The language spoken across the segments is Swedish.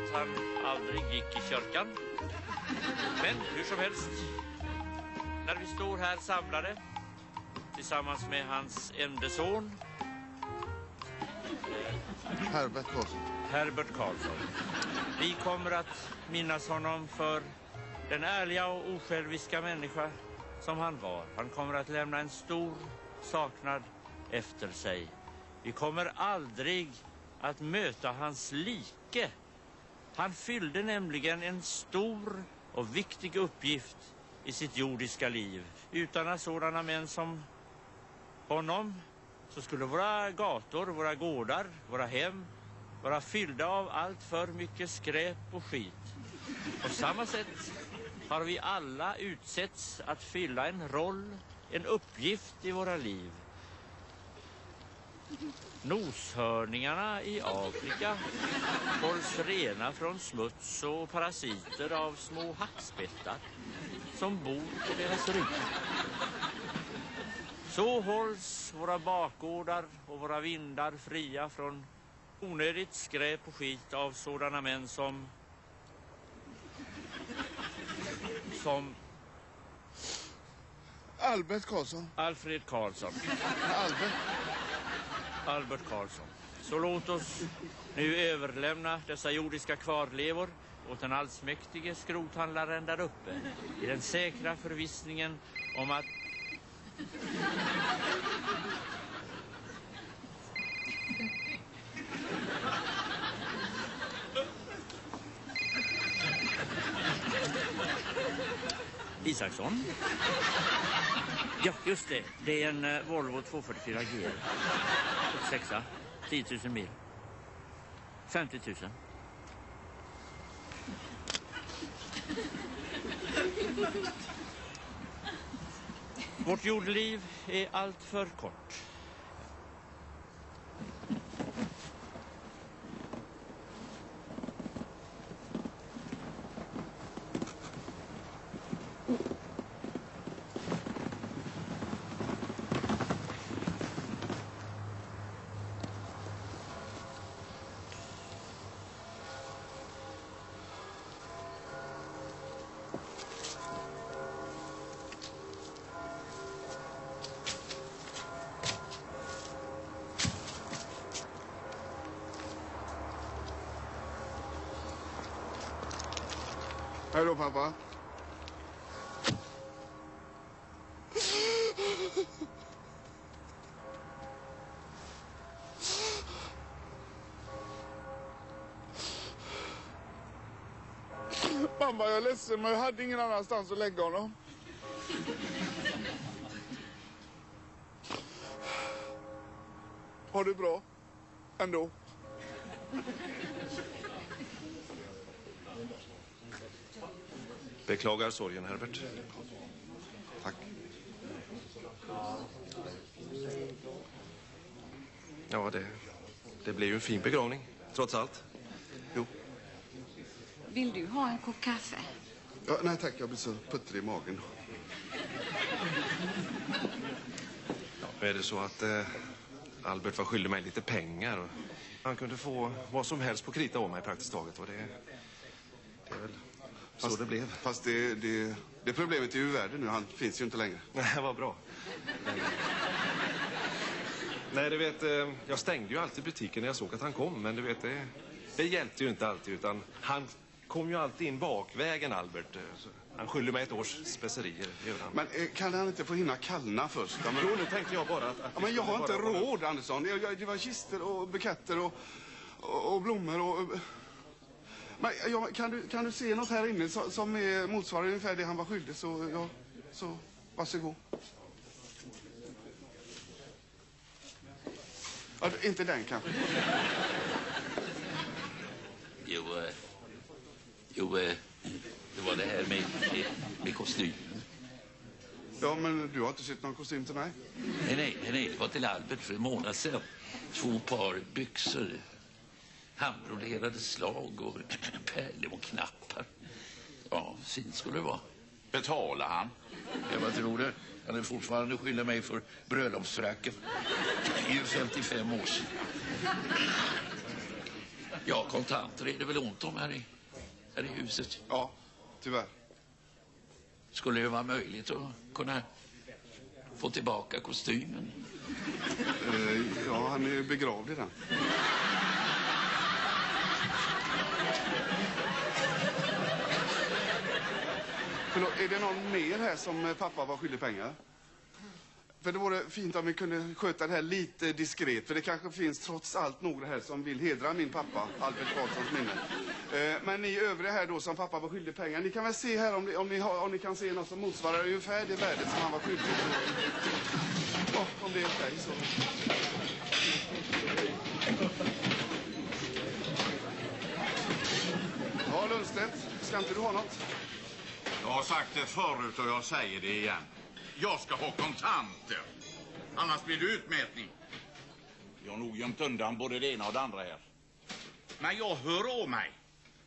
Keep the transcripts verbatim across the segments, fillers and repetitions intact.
att han aldrig gick i kyrkan. Men hur som helst, när vi står här samlade tillsammans med hans enda son Herbert Karlsson. Herbert Karlsson. Vi kommer att minnas honom för den ärliga och osjälviska människa som han var. Han kommer att lämna en stor saknad efter sig. Vi kommer aldrig att möta hans like. Han fyllde nämligen en stor och viktig uppgift i sitt jordiska liv. Utan sådana män som honom så skulle våra gator, våra gårdar, våra hem vara fyllda av allt för mycket skräp och skit. På samma sätt har vi alla utsetts att fylla en roll, en uppgift i våra liv. Noshörningarna i Afrika hålls rena från smuts och parasiter av små hackspettar som bor på deras rygg. Så hålls våra bakgårdar och våra vindar fria från onödigt skräp och skit av sådana män som som Albert Karlsson. Alfred Karlsson. Albert. Albert Karlsson. Så låt oss nu överlämna dessa jordiska kvarlevor åt den allsmäktige skrothandlaren där uppe i den säkra förvissningen om att Isaksson. Ja, just det. Det är en uh, Volvo tvåhundrafyrtiofyra G. sexa, tio tusen mil. femtio tusen. Vårt jordliv är allt för kort. Hej då, pappa. Mamma, jag är ledsen, men jag hade ingen annanstans att lägga honom. Har du bra? Ändå. Beklagar sorgen, Herbert. Tack. Ja, det, det blev ju en fin begravning, trots allt. Jo. Vill du ha en kopp kaffe? Ja, nej tack, jag blir så puttrig i magen. Ja, nu är det så att eh, Albert var skyldig mig lite pengar. Och han kunde få vad som helst på krita av mig praktiskt taget. Och det, det är väl så fast, det blev. Fast det, det, det problemet är ju ur världen nu. Han finns ju inte längre. Nej, vad bra. Men, nej, du vet, eh, jag stängde ju alltid butiken när jag såg att han kom. Men du vet, det, det hjälpte ju inte alltid, utan han kom ju alltid in bakvägen, Albert. Så han skyller mig ett års specerier. Men eh, kan han inte få hinna kallna först? Ja, men... Jo, nu tänkte jag bara att... att ja, men jag har inte bara... råd, Andersson. Jag, jag, det var kister och buketter och, och, och blommor och... Men, ja, kan, du, kan du se något här inne som, som är, motsvarar ungefär det han var skyldig, så, ja, så varsågod. Ja, inte den kanske. Jo, eh, jo eh, det var det här med, med, med kostymen. Ja, men du har inte sett någon kostym till mig? Nej, nej, nej, det var till Albert för en månad sedan. Två par byxor, handbroderade slag och pärlor och knappar. Ja, fint skulle det vara. Betalar han? Ja, vad tror du? Han är fortfarande skyldig mig för bröllopsfracken. Det är ju femtiofem år sedan. Ja, kontanter är det väl ont om här i, här i huset. Ja, tyvärr. Skulle det vara möjligt att kunna få tillbaka kostymen? Eh, ja, han är begravd i den. Förlåt, är det någon mer här som pappa var skyldig pengar? För det vore fint om vi kunde sköta det här lite diskret. För det kanske finns trots allt några här som vill hedra min pappa, Albert Karlssons minne. Eh, men ni övriga här då som pappa var skyldig pengar. Ni kan väl se här om ni, om ni, har, om ni kan se något som motsvarar ungefär det värdet som han var skyldig. Ja, om det är okej så. Ja, Lundstedt, ska inte du ha något? Jag har sagt det förut och jag säger det igen. Jag ska ha kontanter. Annars blir det utmätning. Jag har nog gömt undan både det ena och det andra här. Men jag hör av mig.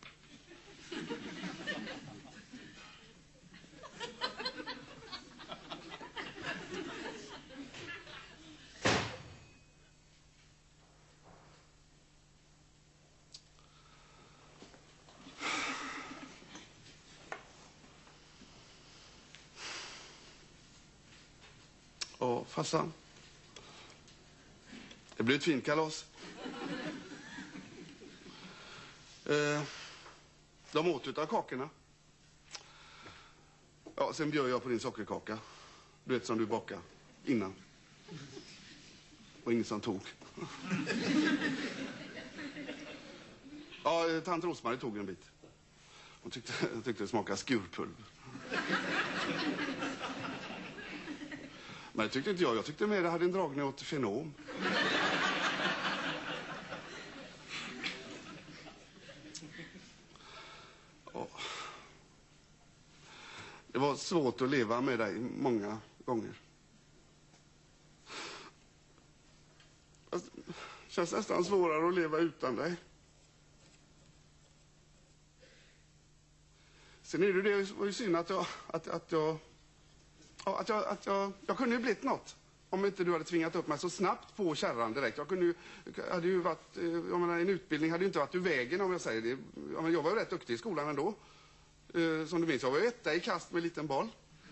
Ja, farsan. Det blir ett fint kalas. Eh, de åt utav kakorna. Ja, sen bjöd jag på din sockerkaka. Du vet som du bakade innan. Och ingen som tog. Ja, tant Rosmarie tog en bit. Hon tyckte, hon tyckte det smakade skurpulver. Men det tyckte inte jag. Jag tyckte mer det hade en dragning åt fenom. Ja. Det var svårt att leva med dig många gånger. Det känns nästan svårare att leva utan dig. Sen är det det var ju synd att jag... Att, att jag Ja, att jag, att jag, jag kunde ju blivit något om inte du hade tvingat upp mig så snabbt på kärran direkt. Jag kunde ju, hade ju varit, jag menar, en utbildning hade ju inte varit ur vägen om jag säger det. Jag, menar, jag var ju rätt duktig i skolan ändå. Eh, som du minns, jag var ju etta i kast med en liten boll.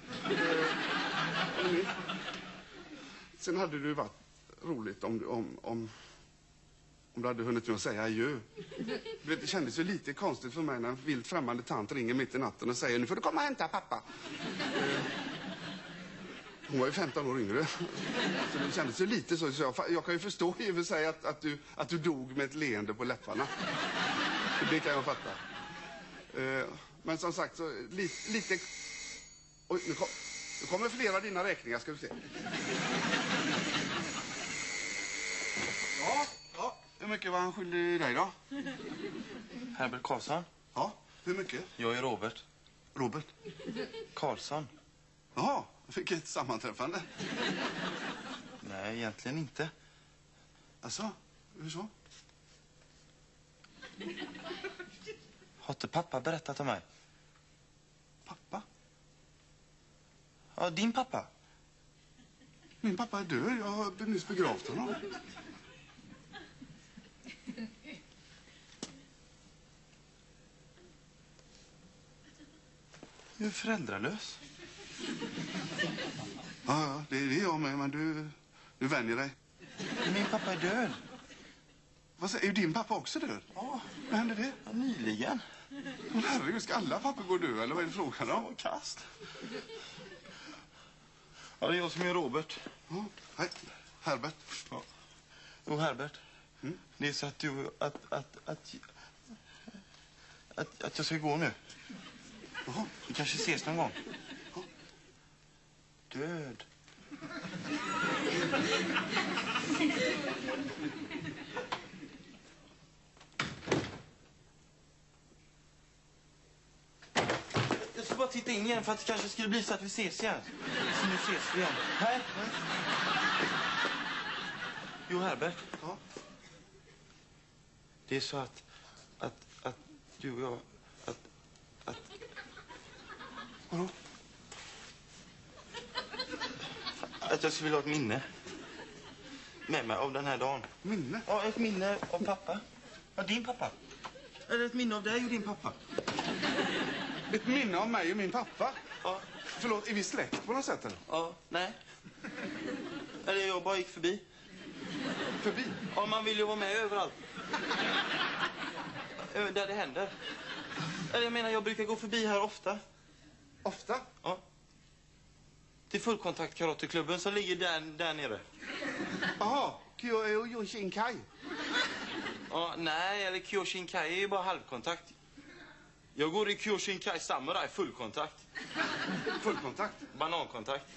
Eh, Sen hade det ju varit roligt om, om, om, om du hade hunnit med att säga adjö. Du vet, det kändes ju lite konstigt för mig när en vilt främmande tant ringer mitt i natten och säger nu får du komma och hämta pappa. Eh, Hon var ju femton år yngre. Så det kändes ju lite så. så jag, jag kan ju förstå i och för sig att, att, du, att du dog med ett leende på läpparna. Det kan jag fatta. Uh, men som sagt, så li, lite... Oj, nu, kom, nu kommer flera av dina räkningar, ska vi se. Ja, ja. Hur mycket var han skyldig dig då? Herbert Karlsson. Ja, hur mycket? Jag är Robert. Robert? Karlsson. Jaha, vilket sammanträffande. Nej, egentligen inte. Alltså, hur så? Har inte pappa berättat om mig? Pappa? Ja, din pappa. Min pappa är död. Jag har nyss begravt honom. Du är föräldralös. Ja, ja, det är det jag med, men du, du vänjer dig. Min pappa är död. Vad säger, är din pappa också död? Ja. Vad hände det? Ja, nyligen. Men herregud, ska alla papper gå dö, eller vad är det frågan om? Ja, kast. Ja, det är jag som är Robert. Ja, hej. Herbert. Ja. Jo, Herbert. Mm? Det är så att du... Att, att, att, att, att jag ska gå nu. Jaha. Vi kanske ses någon gång. Ja. Död. Jag ska bara titta in igen för att det kanske skulle bli så att vi ses igen. Så nu ses vi igen. Hej. Jo, Herbert. Ja. Det är så att, att, att du och jag, att, att... Vadå? Att jag skulle vilja ha ett minne med mig av den här dagen. Minne? Ja, ett minne av pappa. Ja, din pappa. Eller ett minne av dig och din pappa. Ett minne av mig och min pappa? Ja. Förlåt, är vi släkt på något sätt eller? Ja, nej. Eller jag bara gick förbi. Förbi? Ja, man vill ju vara med överallt. Där det händer. Eller jag menar, jag brukar gå förbi här ofta. Ofta? Ja. Till fullkontakt karateklubben som ligger där, där nere. Jaha, Kyoshinkai. Ja, nej, eller Kyoshinkai är ju bara halvkontakt. Jag går i Kyoshinkai Samurai, fullkontakt. Fullkontakt? Banankontakt.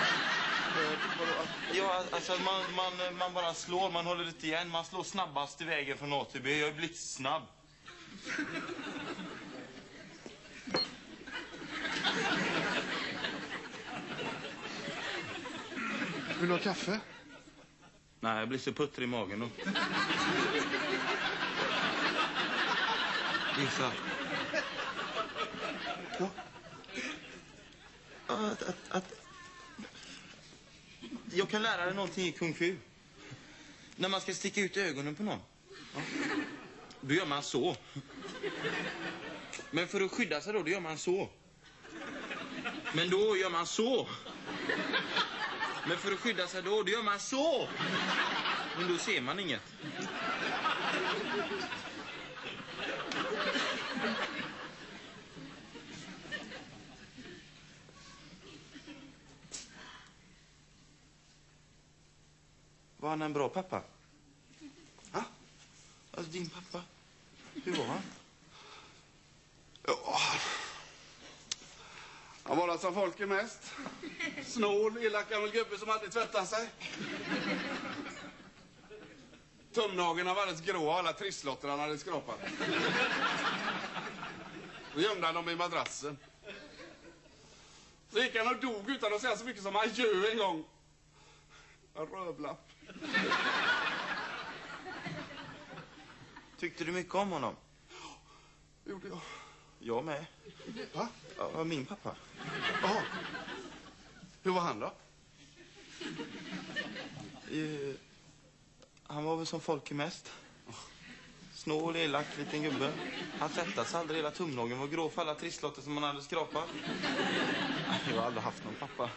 Ja, alltså man, man, man bara slår, man håller lite igen. Man slår snabbast i vägen från A till B. Jag är blixtsnabb. Vill du ha kaffe? Nej, jag blir så putter i magen då. Gissa. Ja. Att, att, att... Jag kan lära dig någonting i kung fu. När man ska sticka ut ögonen på någon. Ja. Då gör man så. Men för att skydda sig då, då gör man så. Men då gör man så. Men för att skydda sig då, då gör man så. Men då ser man inget. Var han en bra pappa? Ha? Alltså din pappa. Hur var han? Ja. Han var som folk är mest. Snål, elak gammal gubbe som aldrig tvättar sig. Tumnagen var alldeles grå och alla trisslotter han hade skrapat. Då gömde han dem i madrassen. Så gick han och dog utan att säga så mycket som adjö en gång. En rövlapp. Tyckte du mycket om honom? Ja, det gjorde jag. Jag med. Va? Ja, min pappa. Jaha. Hur var han då? Uh, han var väl som folk är mest. Snål, elak, liten gubbe. Han tvättades aldrig, hela tumnagen var grå för alla trisslotter som man hade skrapat. Jag har aldrig haft någon pappa.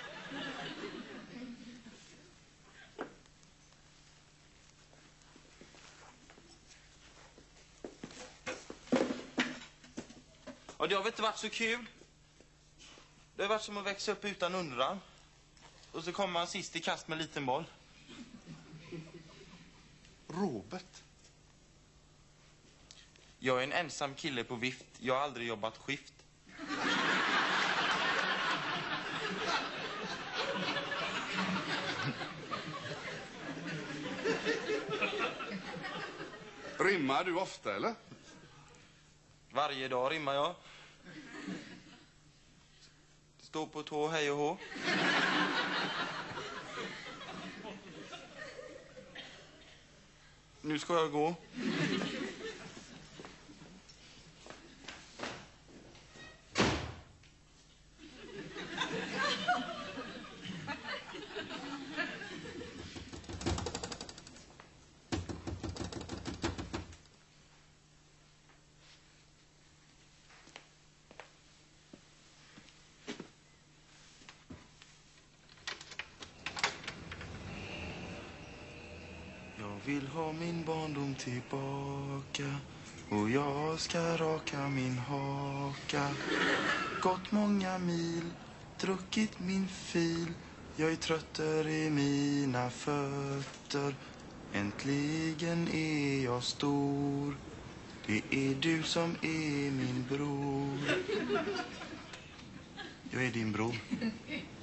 Ja, det har väl inte varit så kul. Det har varit som att växa upp utan undran. Och så kommer man sist i kast med en liten boll. Robert. Jag är en ensam kille på vift. Jag har aldrig jobbat skift. Rimmar du ofta, eller? Varje dag rimmar jag. Stå på tå, hej och hå. Nu ska jag gå. Jag vill ha min barndom tillbaka och jag ska raka min haka. Gått många mil, druckit min fil. Jag är trötter i mina fötter. Äntligen är jag stor. Det är du som är min bror. Jag är din bror.